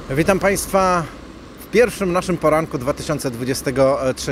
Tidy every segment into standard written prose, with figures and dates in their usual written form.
Witam Państwa w pierwszym naszym poranku 2023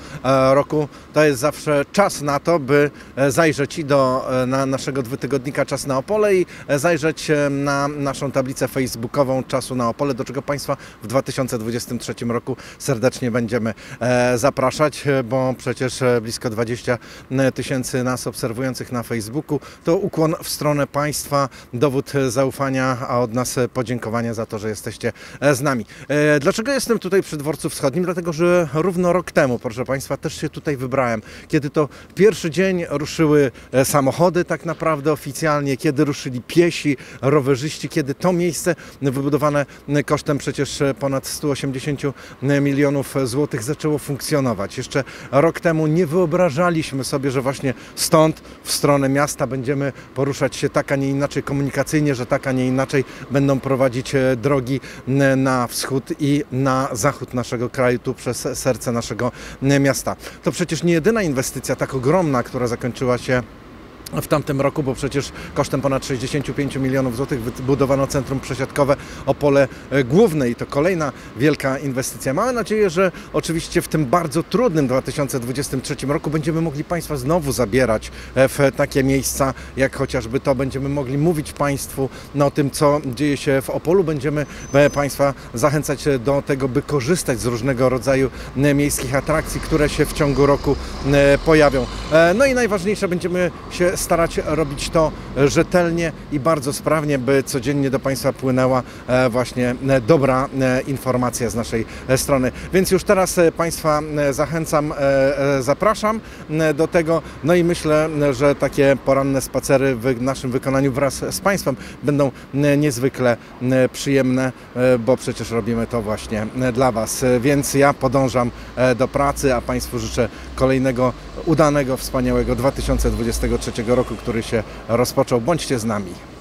roku. To jest zawsze czas na to, by zajrzeć i na naszego dwutygodnika Czas na Opole i zajrzeć na naszą tablicę facebookową Czasu na Opole, do czego Państwa w 2023 roku serdecznie będziemy zapraszać, bo przecież blisko 20 tysięcy nas obserwujących na Facebooku. To ukłon w stronę Państwa, dowód zaufania, a od nas podziękowania za to, że jesteście z nami. Dlaczego jestem tutaj przy Dworcu Wschodnim? Dlatego, że równo rok temu, proszę Państwa, też się tutaj wybrałem. Kiedy to pierwszy dzień ruszyły samochody tak naprawdę oficjalnie, kiedy ruszyli piesi, rowerzyści, kiedy to miejsce wybudowane kosztem przecież ponad 180 milionów złotych zaczęło funkcjonować. Jeszcze rok temu nie wyobrażaliśmy sobie, że właśnie stąd w stronę miasta będziemy poruszać się tak, a nie inaczej komunikacyjnie, że tak, a nie inaczej będą prowadzić drogi na wschód i na zachód naszego kraju, tu przez serce naszego miasta. To przecież nie jedyna inwestycja tak ogromna, która zakończyła się w tamtym roku, bo przecież kosztem ponad 65 milionów złotych wybudowano centrum przesiadkowe Opole Główne i to kolejna wielka inwestycja. Mamy nadzieję, że oczywiście w tym bardzo trudnym 2023 roku będziemy mogli Państwa znowu zabierać w takie miejsca, jak chociażby to. Będziemy mogli mówić Państwu o tym, co dzieje się w Opolu. Będziemy Państwa zachęcać do tego, by korzystać z różnego rodzaju miejskich atrakcji, które się w ciągu roku pojawią. No i najważniejsze, będziemy się starać robić to rzetelnie i bardzo sprawnie, by codziennie do Państwa płynęła właśnie dobra informacja z naszej strony. Więc już teraz Państwa zachęcam, zapraszam do tego. No i myślę, że takie poranne spacery w naszym wykonaniu wraz z Państwem będą niezwykle przyjemne, bo przecież robimy to właśnie dla Was. Więc ja podążam do pracy, a Państwu życzę kolejnego udanego, wspaniałego 2023 roku, który się rozpoczął. Bądźcie z nami.